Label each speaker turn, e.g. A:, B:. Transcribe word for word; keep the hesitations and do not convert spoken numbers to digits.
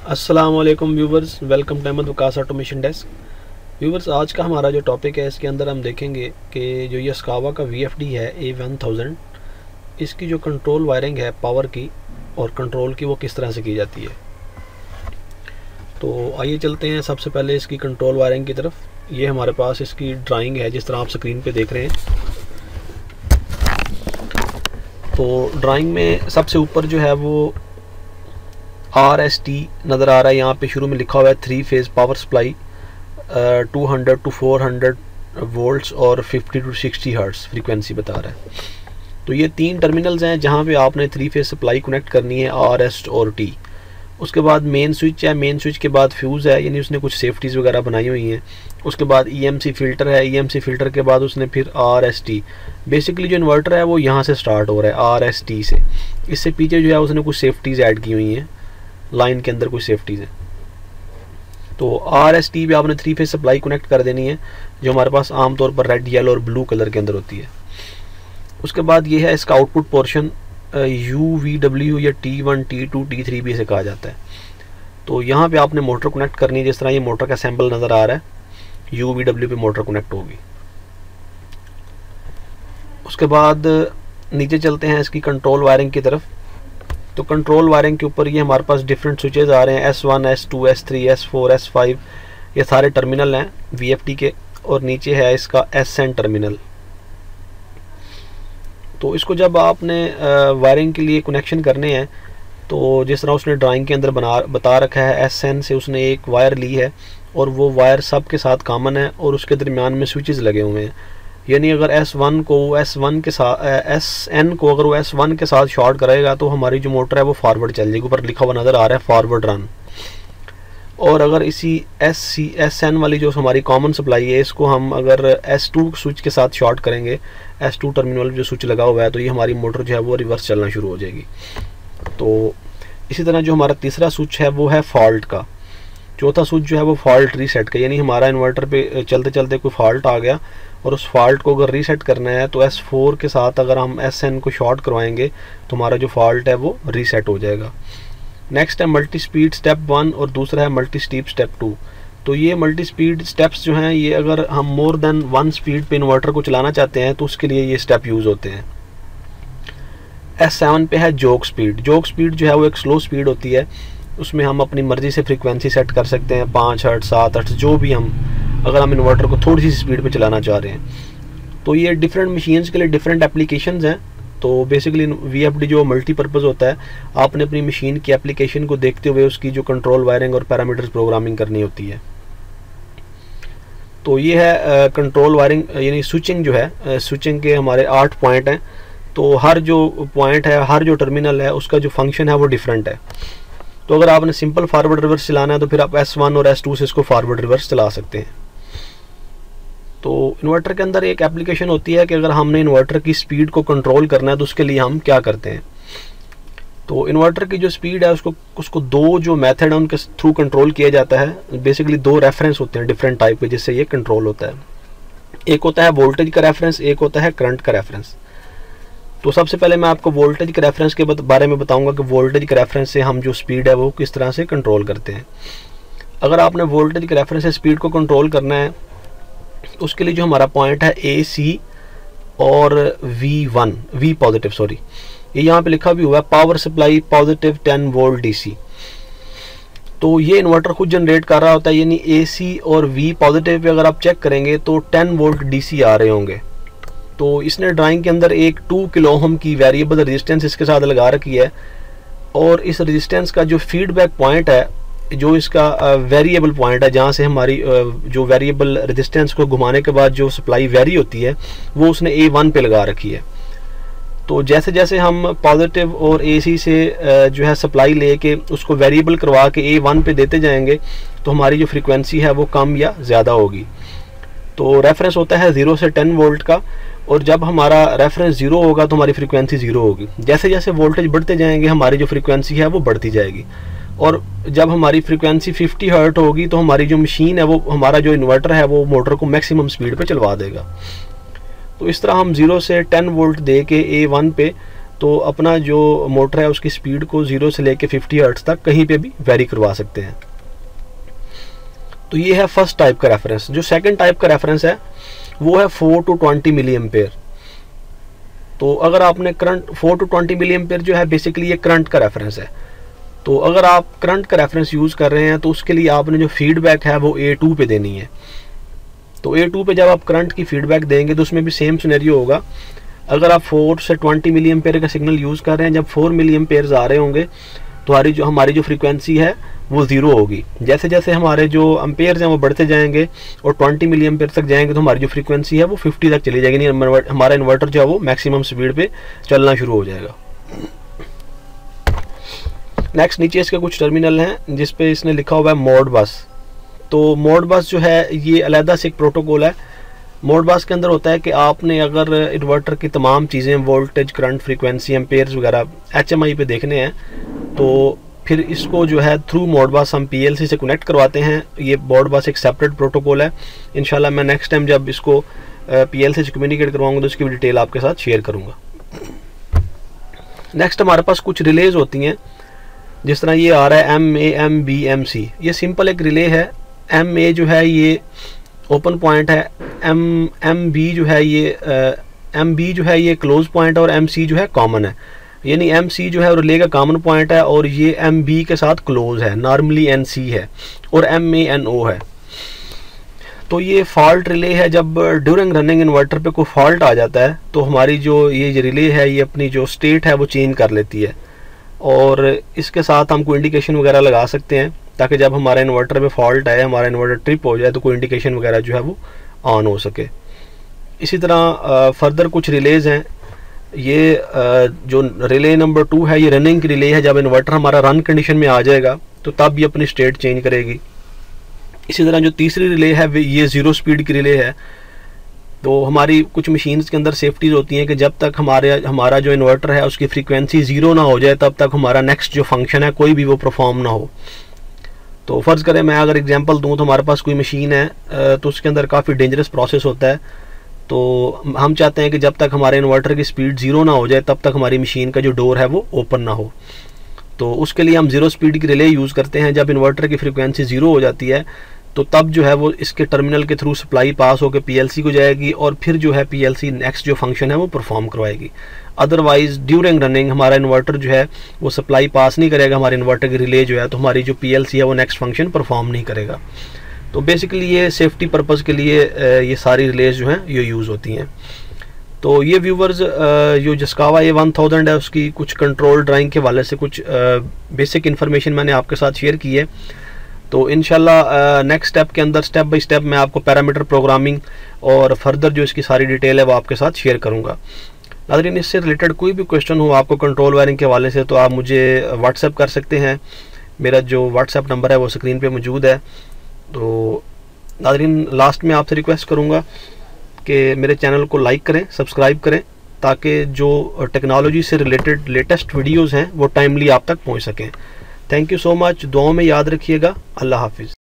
A: अस्सलाम वालेकुम viewers, welcome to Ahmad Waqas automation desk. Viewers, आज का हमारा जो टॉपिक है इसके अंदर हम देखेंगे कि जो यस्कावा का वी एफ डी है ए वन थाउजेंड, इसकी जो कंट्रोल वायरिंग है पावर की और कंट्रोल की वो किस तरह से की जाती है। तो आइए चलते हैं सबसे पहले इसकी कंट्रोल वायरिंग की तरफ। ये हमारे पास इसकी ड्राइंग है जिस तरह आप स्क्रीन पे देख रहे हैं। तो ड्राइंग में सबसे ऊपर जो है वो आर एस टी नज़र आ रहा है। यहाँ पे शुरू में लिखा हुआ है three phase power supply, two hundred to four hundred volts और fifty to sixty hertz frequency बता रहा है। तो ये तीन टर्मिनल्स हैं जहाँ पे आपने थ्री फेज़ सप्लाई कनेक्ट करनी है, आर एस और टी। उसके बाद मेन स्विच है, मेन स्विच के बाद फ्यूज़ है, यानी उसने कुछ सेफ्टीज़ वगैरह बनाई हुई हैं। उसके बाद ई एम सी फ़िल्टर है, ई एम सी फ़िल्टर के बाद उसने फिर आर एस टी। बेसिकली जो इन्वर्टर है वो यहाँ से स्टार्ट हो रहा है आर एस टी से। इससे पीछे जो है उसने कुछ सेफ्टीज़ ऐड की हुई हैं, लाइन के अंदर कुछ सेफ्टीज़ हैं। तो आर एस टी भी आपने थ्री फेज सप्लाई कनेक्ट कर देनी है, जो हमारे पास आमतौर पर रेड, येलो और ब्लू कलर के अंदर होती है। उसके बाद ये है इसका output portion, U V W या T one T two T three भी इसे कहा जाता है। तो यहाँ पे आपने मोटर कनेक्ट करनी है, जिस तरह ये मोटर का सैंपल नज़र आ रहा है, यू वी डब्ल्यू पे मोटर कनेक्ट होगी। उसके बाद नीचे चलते हैं इसकी कंट्रोल वायरिंग की तरफ। तो कंट्रोल वायरिंग के ऊपर ये हमारे पास डिफरेंट स्विचेस आ रहे हैं, S one, S two, S three, S four, S five, ये सारे टर्मिनल हैं वी एफ डी के। और नीचे है इसका एस एन टर्मिनल। तो इसको जब आपने वायरिंग के लिए कनेक्शन करने हैं तो जिस तरह उसने ड्राइंग के अंदर बना बता रखा है, एस एन से उसने एक वायर ली है और वो वायर सब के साथ कॉमन है और उसके दरमियान में स्विचेस लगे हुए हैं। यानी अगर एस वन को एस वन के साथ एस एन को अगर वो एस वन के साथ शॉर्ट करेगा तो हमारी जो मोटर है वो फॉरवर्ड चल जाएगी। ऊपर लिखा हुआ नज़र आ रहा है फॉरवर्ड रन। और अगर इसी एस सी एस एन वाली जो हमारी कॉमन सप्लाई है, इसको हम अगर एस टू स्विच के साथ शॉर्ट करेंगे, एस टू टर्मिनल जो स्विच लगा हुआ है, तो ये हमारी मोटर जो है वो रिवर्स चलना शुरू हो जाएगी। तो इसी तरह जो हमारा तीसरा स्विच है वो है फॉल्ट का। चौथा स्विच जो है वो फॉल्ट रीसेट का, यानी हमारा इन्वर्टर पे चलते चलते कोई फॉल्ट आ गया और उस फॉल्ट को अगर रीसेट करना है तो एस फोर के साथ अगर हम एस एन को शॉर्ट करवाएंगे तो हमारा जो फॉल्ट है वो रीसेट हो जाएगा। नेक्स्ट है मल्टी स्पीड स्टेप वन और दूसरा है मल्टी स्टीप स्टेप टू। तो ये मल्टी स्पीड स्टेप्स जो हैं, ये अगर हम मोर देन वन स्पीड पे इन्वर्टर को चलाना चाहते हैं तो उसके लिए ये स्टेप यूज़ होते हैं। एस सेवन पे है जोक स्पीड। जोक स्पीड जो है वो एक स्लो स्पीड होती है, उसमें हम अपनी मर्ज़ी से फ्रीक्वेंसी सेट कर सकते हैं, पाँच हर्ट्ज़, सात हर्ट्ज़, जो भी हम, अगर हम इन्वर्टर को थोड़ी सी स्पीड पे चलाना चाह रहे हैं। तो ये डिफरेंट मशीन्स के लिए डिफरेंट एप्लीकेशंस हैं। तो बेसिकली वी एफ डी जो मल्टीपर्पज़ होता है, आपने अपनी मशीन की एप्लीकेशन को देखते हुए उसकी जो कंट्रोल वायरिंग और पैरामीटर्स प्रोग्रामिंग करनी होती है। तो ये है कंट्रोल वायरिंग, यानी स्विचिंग जो है, स्विचिंग के हमारे आठ पॉइंट हैं। तो हर जो पॉइंट है, हर जो टर्मिनल है, उसका जो फंक्शन है वो डिफरेंट है। तो अगर आपने सिंपल फॉरवर्ड रिवर्स चलाना है तो फिर आप एस वन और एस टू से इसको फॉरवर्ड रिवर्स चला सकते हैं। तो इन्वर्टर के अंदर एक एप्लीकेशन होती है कि अगर हमने इन्वर्टर की स्पीड को कंट्रोल करना है तो उसके लिए हम क्या करते हैं। तो इन्वर्टर की जो स्पीड है उसको उसको दो जो मेथड है उनके थ्रू कंट्रोल किया जाता है। बेसिकली दो रेफरेंस होते हैं डिफरेंट टाइप के जिससे ये कंट्रोल होता है। एक होता है वोल्टेज का रेफरेंस, एक होता है करंट का रेफरेंस। तो सबसे पहले मैं आपको वोल्टेज के रेफरेंस के बारे में बताऊंगा कि वोल्टेज के रेफरेंस से हम जो स्पीड है वो किस तरह से कंट्रोल करते हैं। अगर आपने वोल्टेज के रेफरेंस से स्पीड को कंट्रोल करना है तो उसके लिए जो हमारा पॉइंट है ए सी और V one, V positive, sorry, ये यहाँ पे लिखा भी हुआ है power supply positive ten volt D C. तो ये इन्वर्टर खुद जनरेट कर रहा होता है, यानी ए सी और वी पॉजिटिव पे अगर आप चेक करेंगे तो टेन वोल्ट डी सी आ रहे होंगे। तो इसने ड्राइंग के अंदर एक टू किलो ओम की वेरिएबल रेजिस्टेंस इसके साथ लगा रखी है और इस रेजिस्टेंस का जो फीडबैक पॉइंट है, जो इसका वेरिएबल पॉइंट है, जहाँ से हमारी जो वेरिएबल रेजिस्टेंस को घुमाने के बाद जो सप्लाई वेरी होती है, वो उसने ए वन पे लगा रखी है। तो जैसे जैसे हम पॉजिटिव और ए सी से जो है सप्लाई लेके उसको वेरिएबल करवा के ए वन पे देते जाएंगे तो हमारी जो फ्रीक्वेंसी है वो कम या ज़्यादा होगी। तो रेफरेंस होता है ज़ीरो से टेन वोल्ट का, और जब हमारा रेफरेंस ज़ीरो होगा तो हमारी फ्रीक्वेंसी ज़ीरो होगी। जैसे जैसे वोल्टेज बढ़ते जाएंगे हमारी जो फ्रीक्वेंसी है वो बढ़ती जाएगी। और जब हमारी फ्रीक्वेंसी फिफ्टी हर्ट होगी तो हमारी जो मशीन है वो, हमारा जो इन्वर्टर है वो मोटर को मैक्सिमम स्पीड पे चलवा देगा। तो इस तरह हम ज़ीरो से टेन वोल्ट दे के ए वन पे तो अपना जो मोटर है उसकी स्पीड को ज़ीरो से लेके फिफ्टी हर्ट्ज तक कहीं पे भी वेरी करवा सकते हैं। तो ये है फर्स्ट टाइप का रेफरेंस। जो सेकंड टाइप का रेफरेंस है वो है four to twenty milli ampere. तो अगर आपने current four to twenty milli ampere जो है बेसिकली ये करंट का रेफरेंस है। तो अगर आप करंट का रेफरेंस यूज़ कर रहे हैं तो उसके लिए आपने जो फीडबैक है वो ए टू पे देनी है। तो ए टू पे जब आप करंट की फीडबैक देंगे तो उसमें भी सेम सिनेरियो होगा। अगर आप फोर से ट्वेंटी मिली एम्पेयर का सिग्नल यूज़ कर रहे हैं, जब फोर मिली एम्पेयर आ रहे होंगे तो हमारी जो हमारी जो फ्रीक्वेंसी है वो ज़ीरो होगी। जैसे जैसे हमारे जो एम्पेयर्स हैं वो बढ़ते जाएंगे और ट्वेंटी मिली एम्पेयर तक जाएंगे तो हमारी जो फ्रीक्वेंसी है वो फिफ्टी तक चली जाएगी, यानी हमारा इन्वर्टर जो है वो मैक्सिमम स्पीड पे चलना शुरू हो जाएगा। नेक्स्ट नीचे इसके कुछ टर्मिनल हैं जिस पे इसने लिखा हुआ है मोड बस। तो मोड बस जो है ये अलहदा से एक प्रोटोकॉल है। मोड बस के अंदर होता है कि आपने अगर इन्वर्टर की तमाम चीज़ें वोल्टेज, करंट, फ्रीक्वेंसी, एम्पेयर्स वगैरह एच एम आई पे देखने हैं तो फिर इसको जो है थ्रू मोड बस हम पीएलसी से कनेक्ट करवाते हैं। ये मोड बस एक सेपरेट प्रोटोकॉल है। इंशाल्लाह मैं नेक्स्ट टाइम जब इसको पीएलसी से कम्युनिकेट करवाऊंगा तो इसकी भी डिटेल आपके साथ शेयर करूंगा। नेक्स्ट हमारे पास कुछ रिलेज होती हैं, जिस तरह ये आ रहा है M A M B M C. ये सिंपल एक रिले है। एम ए जो है ये ओपन पॉइंट है, एम एम बी जो है ये एम बी जो है ये क्लोज पॉइंट है और एम सी जो है कॉमन है। यानी एम सी जो है रिले का कॉमन पॉइंट है और ये एम बी के साथ क्लोज है, नॉर्मली एन सी है और एम ए एन ओ है। तो ये फॉल्ट रिले है। जब ड्यूरिंग रनिंग इन्वर्टर पे कोई फॉल्ट आ जाता है तो हमारी जो ये रिले है ये अपनी जो स्टेट है वो चेंज कर लेती है और इसके साथ हम कोई इंडिकेशन वगैरह लगा सकते हैं ताकि जब हमारा इन्वर्टर में फॉल्ट आए, हमारा इन्वर्टर ट्रिप हो जाए तो कोई इंडिकेशन वगैरह जो है वो ऑन हो सके। इसी तरह फर्दर कुछ रिलेज हैं। ये जो रिले नंबर टू है ये रनिंग की रिले है। जब इन्वर्टर हमारा रन कंडीशन में आ जाएगा तो तब ये अपनी स्टेट चेंज करेगी। इसी तरह जो तीसरी रिले है ये ज़ीरो स्पीड की रिले है। तो हमारी कुछ मशीन्स के अंदर सेफ्टीज होती हैं कि जब तक हमारे हमारा जो इन्वर्टर है उसकी फ्रीक्वेंसी ज़ीरो ना हो जाए तब तक हमारा नेक्स्ट जो फंक्शन है कोई भी वो परफॉर्म ना हो। तो फ़र्ज़ करें मैं अगर एग्जांपल दूं तो हमारे पास कोई मशीन है तो उसके अंदर काफ़ी डेंजरस प्रोसेस होता है। तो हम चाहते हैं कि जब तक हमारे इन्वर्टर की स्पीड ज़ीरो ना हो जाए तब तक हमारी मशीन का जो डोर है वो ओपन ना हो। तो उसके लिए हम ज़ीरो स्पीड की रिले यूज़ करते हैं। जब इन्वर्टर की फ्रीक्वेंसी ज़ीरो हो जाती है तो तब जो है वो इसके टर्मिनल के थ्रू सप्लाई पास होकर पीएलसी को जाएगी और फिर जो है पीएलसी नेक्स्ट जो फंक्शन है वो परफॉर्म करवाएगी। अदरवाइज ड्यूरिंग रनिंग हमारा इन्वर्टर जो है वो सप्लाई पास नहीं करेगा हमारे इन्वर्टर की रिले जो है, तो हमारी जो पीएलसी है वो नेक्स्ट फंक्शन परफॉर्म नहीं करेगा। तो बेसिकली ये सेफ्टी पर्पज़ के लिए ये सारी रिलेज जो हैं ये यूज़ होती हैं। तो ये व्यूवर्स जो जस्कावा ए वन थाउजेंड है उसकी कुछ कंट्रोल ड्राइंग के हवाले से कुछ बेसिक इन्फॉर्मेशन मैंने आपके साथ शेयर की है। तो इंशाल्लाह नेक्स्ट स्टेप के अंदर स्टेप बाय स्टेप मैं आपको पैरामीटर प्रोग्रामिंग और फर्दर जो इसकी सारी डिटेल है वो आपके साथ शेयर करूंगा। नाज़रीन, इससे रिलेटेड कोई भी क्वेश्चन हो आपको कंट्रोल वायरिंग के हवाले से तो आप मुझे व्हाट्सएप कर सकते हैं। मेरा जो व्हाट्सएप नंबर है वो स्क्रीन पे मौजूद है। तो नाज़रीन, लास्ट में आपसे रिक्वेस्ट करूँगा कि मेरे चैनल को लाइक करें, सब्सक्राइब करें ताकि जो टेक्नोलॉजी से रिलेटेड लेटेस्ट वीडियोज़ हैं वो टाइमली आप तक पहुँच सकें। Thank you so much. दुआओं में याद रखिएगा। अल्लाह हाफिज़।